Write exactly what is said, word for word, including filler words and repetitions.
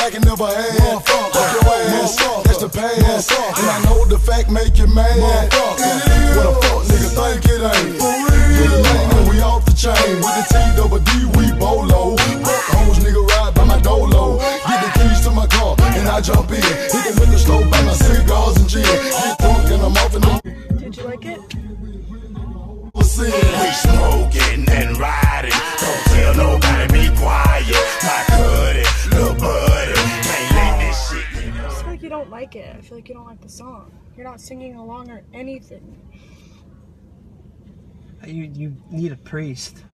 like it never had. Fuck your ass, that's the past. And I know the fact make you mad. What a fuck nigga think it ain't. Get a lane and we off the chain. With the T double D, we bolo. Fuck hoes, nigga ride by my dolo. Get the keys to my car and I jump in. Hit the liquor store, buy my cigars and gin. Get drunk and I'm off in the. Did you like it? We smoking and riding. Don't tell nobody, be quiet. My cutie, little buddy. Can't let this shit. I feel like you don't like it. I feel like you don't like the song. You're not singing along or anything. You, you need a priest.